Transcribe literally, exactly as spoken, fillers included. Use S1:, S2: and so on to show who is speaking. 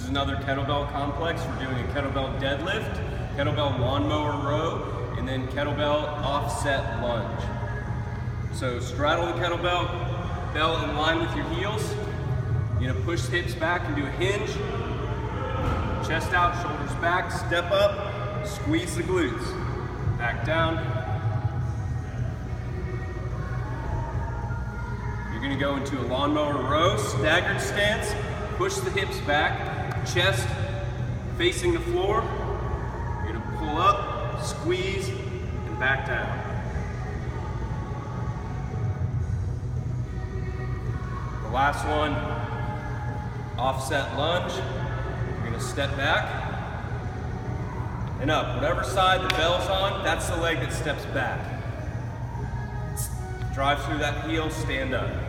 S1: is another kettlebell complex. We're doing a kettlebell deadlift, kettlebell lawnmower row, and then kettlebell offset lunge. So straddle the kettlebell, bell in line with your heels. You're gonna push the hips back and do a hinge. Chest out, shoulders back, step up, squeeze the glutes. Back down. You're gonna go into a lawnmower row, staggered stance, push the hips back, chest facing the floor. You're gonna pull up, squeeze, and back down. The last one, offset lunge. You're gonna step back and up. Whatever side the bell's on, that's the leg that steps back. Drive through that heel, stand up.